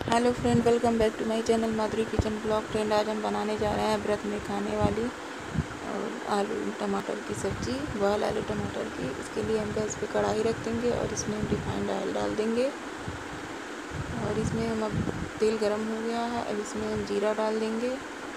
Hello friend, welcome back to my channel Madhuri kitchen blog. Friend, आज हम बनाने जा रहे हैं व्रत में खाने वाली और आलू टमाटर की सब्ज़ी, बॉयल आलू टमाटर की। इसके लिए हम गैस पे कढ़ाई रख देंगे और इसमें हम रिफाइंड ऑयल डाल देंगे और इसमें हम अब तेल गरम हो गया है। अब इसमें हम जीरा डाल देंगे।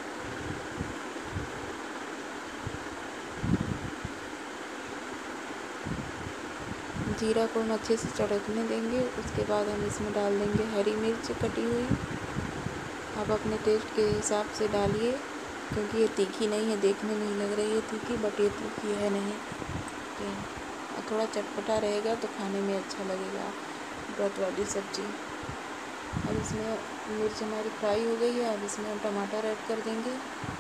जीरा को हम अच्छे से चढ़कने देंगे। उसके बाद हम इसमें डाल देंगे हरी मिर्च कटी हुई। आप अपने टेस्ट के हिसाब से डालिए, क्योंकि ये तीखी नहीं है, देखने में ही लग रही है तीखी, बट ये तीखी है नहीं। तो थोड़ा चटपटा रहेगा तो खाने में अच्छा लगेगा व्रत वाली सब्ज़ी। अब इसमें मिर्च हमारी फ्राई हो गई है। अब इसमें हम टमाटर ऐड कर देंगे।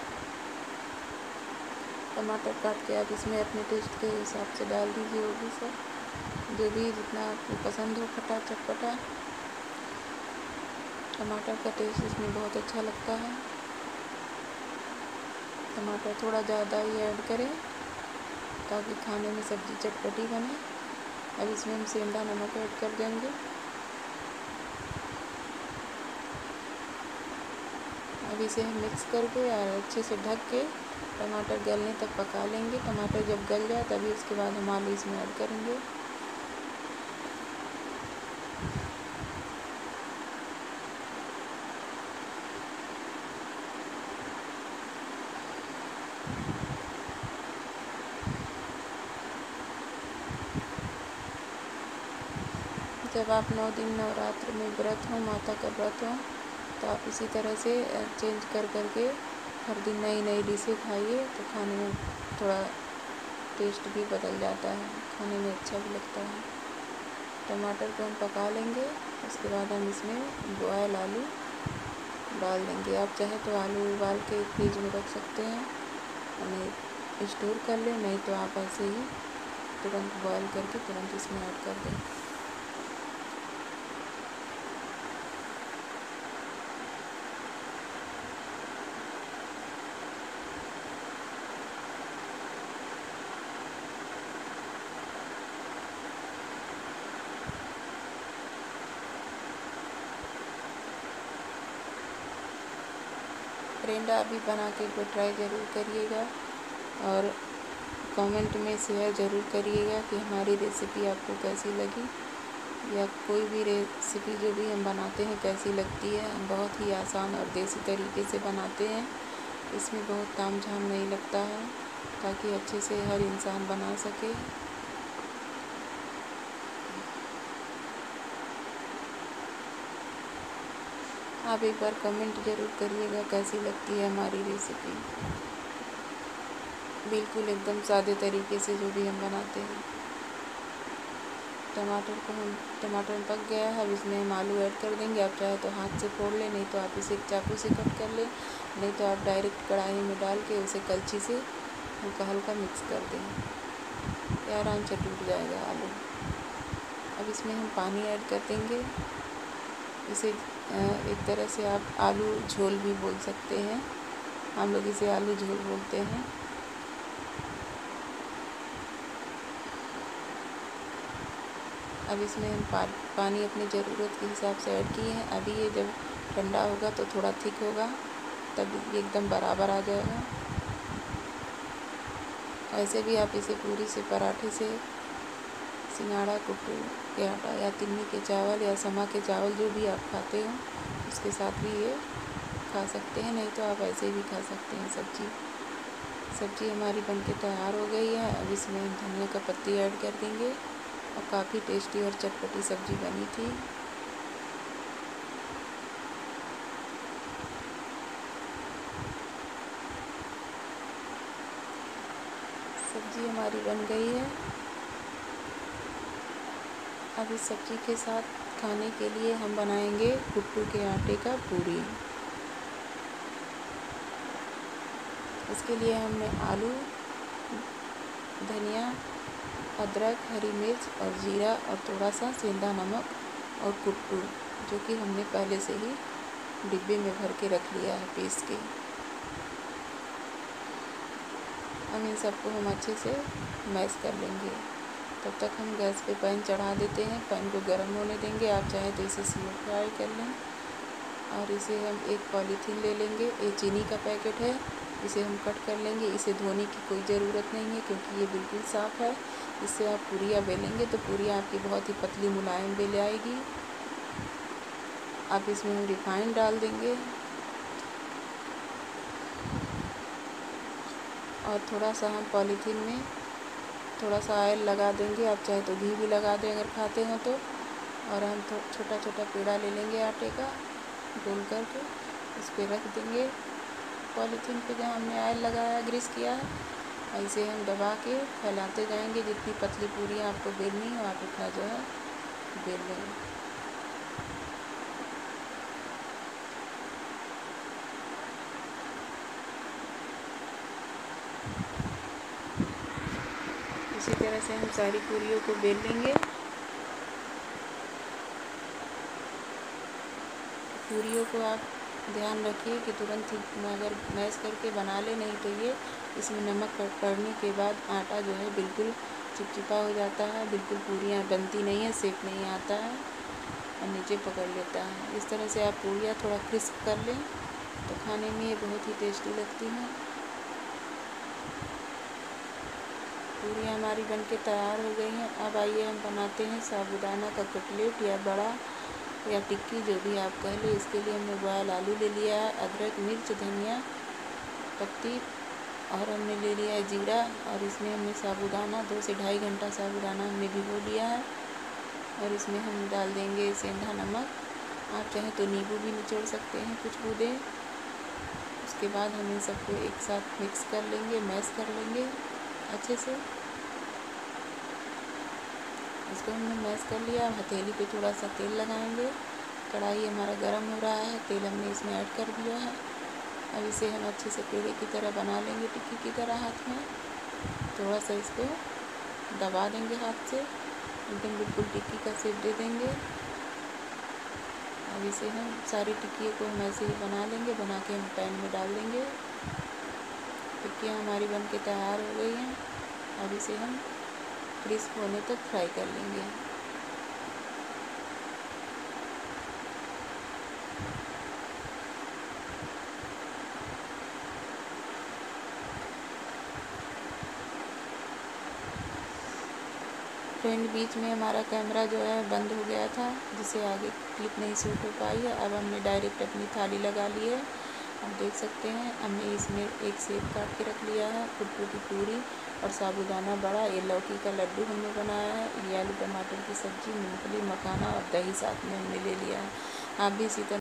टमाटर काट के आप इसमें अपने टेस्ट के हिसाब से डाल दीजिए, वो भी सब जो भी जितना आपको पसंद हो, खट्टा चटपटा। टमाटर का टेस्ट इसमें बहुत अच्छा लगता है। टमाटर थोड़ा ज़्यादा ही ऐड करें ताकि खाने में सब्ज़ी चटपटी बने। अब इसमें हम सेंधा नमक ऐड कर देंगे। अब इसे हम मिक्स करके और अच्छे से ढक के टमाटर गलने तक पका लेंगे। टमाटर जब गल जाए तभी उसके बाद हम आलू इसमें ऐड करेंगे। जब आप 9 दिन नवरात्र में व्रत हो, माता का व्रत हो, तो आप इसी तरह से चेंज कर के हर दिन नई नई डिशें खाइए, तो खाने में थोड़ा टेस्ट भी बदल जाता है, खाने में अच्छा भी लगता है। टमाटर को हम पका लेंगे। उसके बाद हम इसमें बॉयल आलू डाल देंगे। आप चाहे तो आलू उबाल के फ्रिज में रख सकते हैं, उन्हें स्टोर कर लें, नहीं तो आप ऐसे ही तुरंत बॉयल करके तुरंत इसमें ऐड कर दें। फ्रेंड, आप भी बना के एक बार ट्राई ज़रूर करिएगा और कमेंट में शेयर ज़रूर करिएगा कि हमारी रेसिपी आपको कैसी लगी, या कोई भी रेसिपी जो भी हम बनाते हैं कैसी लगती है। हम बहुत ही आसान और देसी तरीके से बनाते हैं, इसमें बहुत ताम झाम नहीं लगता है, ताकि अच्छे से हर इंसान बना सके। आप एक बार कमेंट ज़रूर करिएगा कैसी लगती है हमारी रेसिपी। बिल्कुल एकदम सादे तरीके से जो भी हम बनाते हैं। टमाटर पक गया है। अब इसमें हम आलू ऐड कर देंगे। आप चाहे तो हाथ से फोड़ लें, नहीं तो आप इसे चाकू से कट कर लें, नहीं तो आप डायरेक्ट कढ़ाई में डाल के उसे कलछी से हल्का हल्का मिक्स कर दें, ये आराम से टूट जाएगा आलू। अब इसमें हम पानी ऐड कर देंगे। इसे एक तरह से आप आलू झोल भी बोल सकते हैं, हम लोग इसे आलू झोल बोलते हैं। अब इसमें हम पानी अपनी ज़रूरत के हिसाब से ऐड किए हैं। अभी ये जब ठंडा होगा तो थोड़ा थिक होगा, तब ये एकदम बराबर आ जाएगा। ऐसे भी आप इसे पूरी से, पराठे से, सिंघाड़ा, कुट्टू के आटा या तिन्नी के चावल या समा के चावल जो भी आप खाते हो उसके साथ भी ये खा सकते हैं, नहीं तो आप ऐसे भी खा सकते हैं। सब्ज़ी हमारी बनके तैयार हो गई है। अब इसमें हम धनिया का पत्ती ऐड कर देंगे और काफ़ी टेस्टी और चटपटी सब्ज़ी बनी थी। सब्ज़ी हमारी बन गई है। अब इस सब्ज़ी के साथ खाने के लिए हम बनाएंगे कुट्टू के आटे का पूरी। इसके लिए हमने आलू, धनिया, अदरक, हरी मिर्च और जीरा और थोड़ा सा सेंधा नमक और कुट्टू, जो कि हमने पहले से ही डिब्बे में भर के रख लिया है पीस के। हम इन सबको हम अच्छे से मैश कर लेंगे। तब तक हम गैस पे पैन चढ़ा देते हैं। पैन को गर्म होने देंगे। आप चाहे तो इसे स्लो फ्राई कर लें, और इसे हम एक पॉलीथीन ले लेंगे। ये चीनी का पैकेट है, इसे हम कट कर लेंगे। इसे धोने की कोई ज़रूरत नहीं है क्योंकि ये बिल्कुल साफ़ है। इससे आप पूरियाँ बेलेंगे तो पूरियाँ आपकी बहुत ही पतली मुलायम बेल आएगी। अब इसमें हम रिफाइंड डाल देंगे और थोड़ा सा हम पॉलीथीन में थोड़ा सा ऑयल लगा देंगे। आप चाहे तो घी भी लगा दें अगर खाते हो तो। और हम छोटा छोटा पेड़ा ले लेंगे आटे का, गोल करके इस पर रख देंगे पॉलीथीन पे जहाँ हमने ऑयल लगाया, ग्रीस किया है। ऐसे हम दबा के फैलाते जाएंगे। जितनी पतली पूरियाँ आपको बेलनी हो आप उतना जो है बेल लेंगे। इसी तरह से हम सारी पूरियों को बेल लेंगे। पूरियों को आप ध्यान रखिए कि तुरंत ही अगर मैश करके बना ले, नहीं तो ये इसमें नमक पड़ने के बाद आटा जो है बिल्कुल चिपचिपा हो जाता है, बिल्कुल पूरियाँ बनती नहीं है, शेप नहीं आता है और नीचे पकड़ लेता है। इस तरह से आप पूरियाँ थोड़ा क्रिस्प कर लें तो खाने में ये बहुत ही टेस्टी लगती हैं। पूरियाँ हमारी बनके तैयार हो गई हैं। अब आइए हम बनाते हैं साबूदाना का कटलेट या बड़ा या टिक्की, जो भी आप कह लें। इसके लिए हमने बॉयल आलू ले लिया है, अदरक, मिर्च, धनिया पत्ती और हमने ले लिया है जीरा। और इसमें हमने साबूदाना 2 से ढाई घंटा साबूदाना हमने भिगो लिया है। और इसमें हम डाल देंगे सेंधा नमक। आप चाहें तो नींबू भी निचोड़ सकते हैं कुछ बूंदें। उसके बाद हम इन सबको एक साथ मिक्स कर लेंगे, मैश कर लेंगे अच्छे से। इसको हमने मैश कर लिया। हथेली पे थोड़ा सा तेल लगाएंगे। कढ़ाई हमारा गर्म हो रहा है, तेल हमने इसमें ऐड कर दिया है। अब इसे हम अच्छे से पेड़े की तरह बना लेंगे, टिक्की की तरह। हाथ में थोड़ा सा इसको दबा देंगे हाथ से, एकदम बिल्कुल टिक्की का शेप दे देंगे। अब इसे हम सारी टिक्कियों को हम ऐसे ही बना लेंगे, बना के हम पैन में डाल देंगे। टिक्कियाँ हमारी बन के तैयार हो गई हैं। अब इसे हम क्रिस्प होने तक फ्राई कर लेंगे। फ्रेंड, बीच में हमारा कैमरा जो है बंद हो गया था, जिससे आगे क्लिप नहीं शूट हो पाई है। अब हमने डायरेक्ट अपनी थाली लगा ली है। आप देख सकते हैं हमने इसमें एक सेब काट के रख लिया है, फुटफुटी पूरी और साबूदाना बड़ा। ये लौकी का लड्डू हमने बनाया है। ये आलू टमाटर की सब्ज़ी, मूंगफली, मखाना और दही साथ में हमने ले लिया है। आप भी इसी तरह